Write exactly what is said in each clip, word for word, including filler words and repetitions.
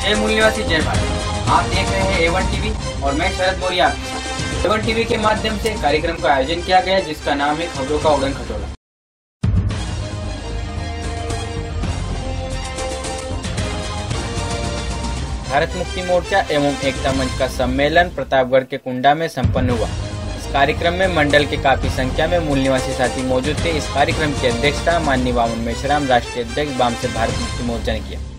जय मूल निवासी, जय भारत। आप देख रहे हैं ए वन टीवी और मैं शरद मौर्य आपके साथ। ए वन टीवी के माध्यम से कार्यक्रम का आयोजन किया गया जिसका नाम है खबरों का उड़न खटोला। भारत मुक्ति मोर्चा एवं एकता मंच का सम्मेलन प्रतापगढ़ के कुंडा में संपन्न हुआ। इस कार्यक्रम में मंडल के काफी संख्या में मूल निवासी साथी मौजूद थे। इस कार्यक्रम की अध्यक्षता माननीय वामन मेश्राम, राष्ट्रीय अध्यक्ष बामसेफ भारत मुक्ति मोर्चा ने किया।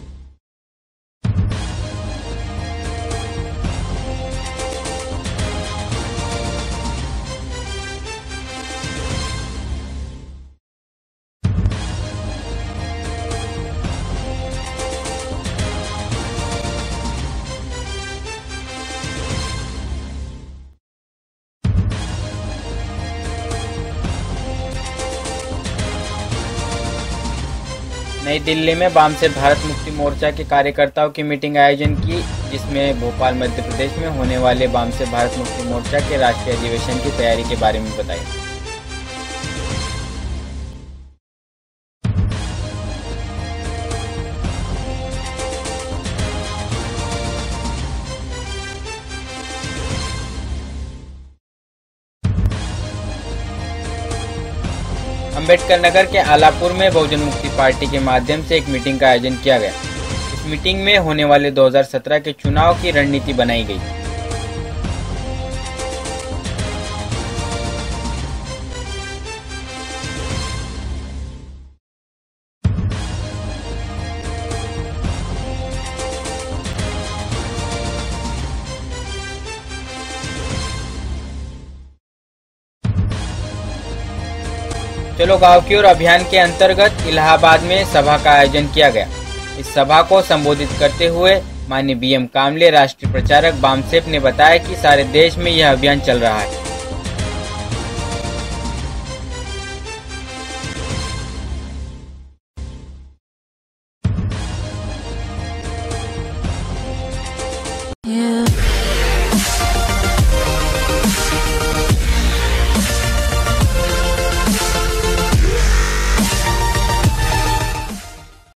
नई दिल्ली में बामसेफ भारत मुक्ति मोर्चा के कार्यकर्ताओं की मीटिंग आयोजन की, जिसमें भोपाल मध्य प्रदेश में होने वाले बामसेफ भारत मुक्ति मोर्चा के राष्ट्रीय अधिवेशन की तैयारी के बारे में बताया। अम्बेडकर नगर के आलापुर में बहुजन मुक्ति पार्टी के माध्यम से एक मीटिंग का आयोजन किया गया। इस मीटिंग में होने वाले दो हज़ार सत्रह के चुनाव की रणनीति बनाई गई। चलो गांव की ओर अभियान के अंतर्गत इलाहाबाद में सभा का आयोजन किया गया। इस सभा को संबोधित करते हुए माननीय बी एम कामले, राष्ट्रीय प्रचारक बामसेफ, ने बताया कि सारे देश में यह अभियान चल रहा है। Yeah.